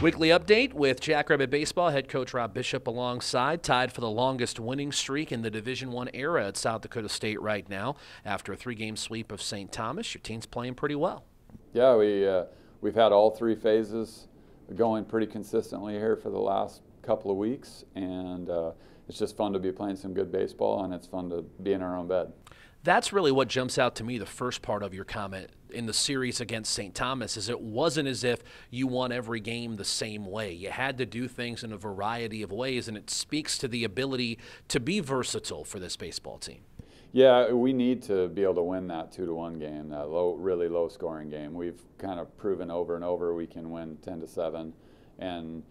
Weekly update with Jackrabbit Baseball. Head coach Rob Bishop alongside, tied for the longest winning streak in the Division I era at South Dakota State right now. After a 3-game sweep of St. Thomas, your team's playing pretty well. Yeah, we've had all 3 phases going pretty consistently here for the last couple of weeks, and it's just fun to be playing some good baseball, and it's fun to be in our own bed. That's really what jumps out to me, the first part of your comment in the series against St. Thomas, is it wasn't as if you won every game the same way. You had to do things in a variety of ways, and it speaks to the ability to be versatile for this baseball team. Yeah, we need to be able to win that 2-1 game, that really low scoring game. We've kind of proven over and over we can win 10-7, and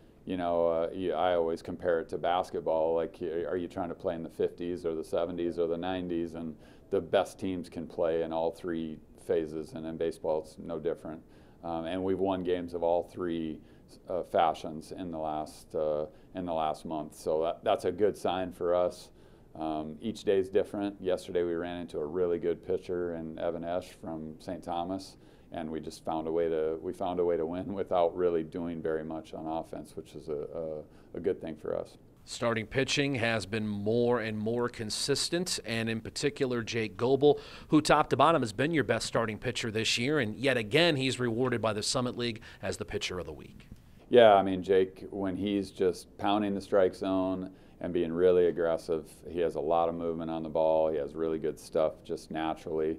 I always compare it to basketball. Like, are you trying to play in the 50s or the 70s or the 90s? And the best teams can play in all 3 phases, and in baseball it's no different. And we've won games of all 3 fashions in the last month. So that's a good sign for us. Each day is different. Yesterday we ran into a really good pitcher in Evan Esch from St. Thomas, and we just found a way to win without really doing very much on offense, which is a good thing for us. Starting pitching has been more and more consistent, and in particular Jake Goebel, who top to bottom has been your best starting pitcher this year, and yet again he's rewarded by the Summit League as the pitcher of the week. Yeah, I mean, Jake, when he's just pounding the strike zone and being really aggressive, he has a lot of movement on the ball. He has really good stuff just naturally.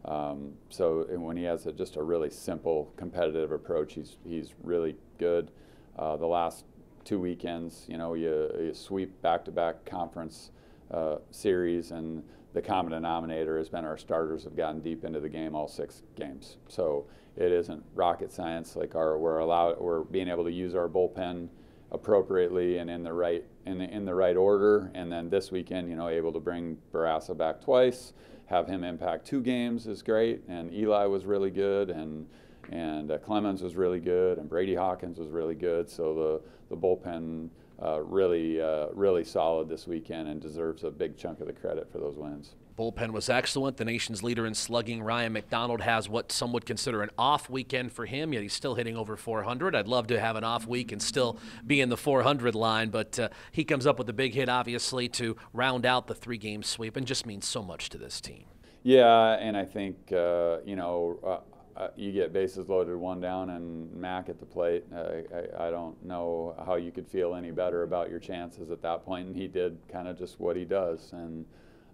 So when he has just a really simple competitive approach, he's really good. The last 2 weekends, you sweep back-to-back conference series, and the common denominator has been our starters have gotten deep into the game all 6 games. So it isn't rocket science. Like we're being able to use our bullpen appropriately and in the right order. And then this weekend, able to bring Barassa back twice, have him impact 2 games is great. And Eli was really good, and Clemens was really good, and Brady Hawkins was really good. So the bullpen really solid this weekend and deserves a big chunk of the credit for those wins. Bullpen was excellent. The nation's leader in slugging, Ryan McDonald, has what some would consider an off weekend for him, yet he's still hitting over 400. I'd love to have an off week and still be in the 400 line, but he comes up with a big hit, obviously, to round out the 3-game sweep, and just means so much to this team. Yeah, and I think, you get bases loaded, 1 down, and Mac at the plate. I don't know how you could feel any better about your chances at that point, and he did kind of just what he does. And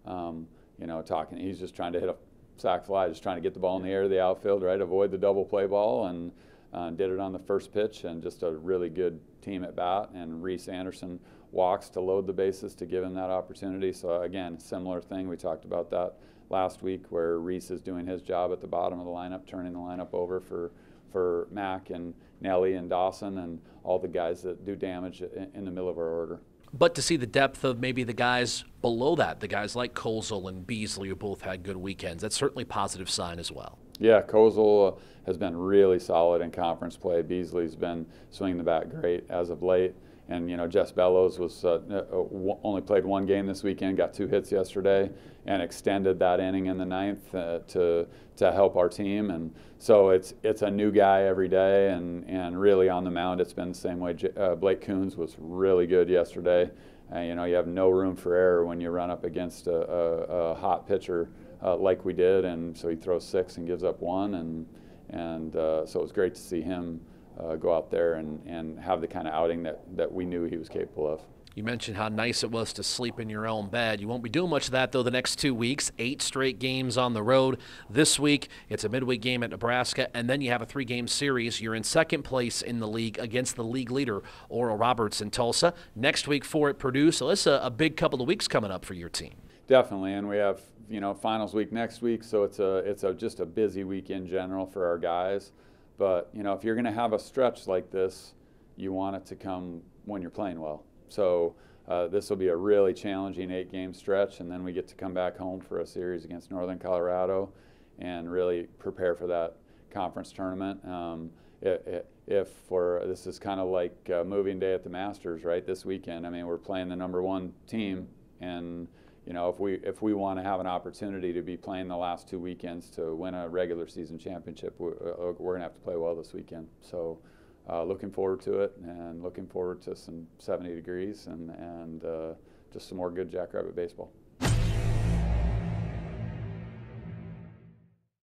he's just trying to hit a sac fly, just trying to get the ball in the air of the outfield, right? Avoid the double play ball, and did it on the first pitch, and just a really good team at bat. And Reese Anderson walks to load the bases to give him that opportunity. So again, similar thing. We talked about that last week, where Reese is doing his job at the bottom of the lineup, turning the lineup over for Mac and Nelly and Dawson and all the guys that do damage in the middle of our order. But to see the depth of maybe the guys below that, the guys like Kozel and Beasley, who both had good weekends, that's certainly a positive sign as well. Yeah, Kozel has been really solid in conference play. Beasley's been swinging the bat great as of late. And, Jess Bellows was only played 1 game this weekend, got 2 hits yesterday, and extended that inning in the 9th to help our team. And so it's a new guy every day, and really on the mound it's been the same way. Blake Coons was really good yesterday. You have no room for error when you run up against a hot pitcher like we did, and so he throws 6 and gives up 1, and so it was great to see him go out there and have the kind of outing that we knew he was capable of. You mentioned how nice it was to sleep in your own bed. You won't be doing much of that, though, the next 2 weeks. 8 straight games on the road. This week, it's a midweek game at Nebraska, and then you have a 3-game series. You're in 2nd place in the league against the league leader, Oral Roberts, in Tulsa. Next week, 4 at Purdue. So it's a big couple of weeks coming up for your team. Definitely, and we have finals week next week, so it's just a busy week in general for our guys. But if you're going to have a stretch like this, you want it to come when you're playing well. So this will be a really challenging 8-game stretch, and then we get to come back home for a series against Northern Colorado and really prepare for that conference tournament. This is kind of like moving day at the Masters, right? This weekend, I mean, we're playing the #1 team, and if we want to have an opportunity to be playing the last 2 weekends to win a regular season championship, we're going to have to play well this weekend. So looking forward to it, and looking forward to some 70 degrees and just some more good Jackrabbit baseball.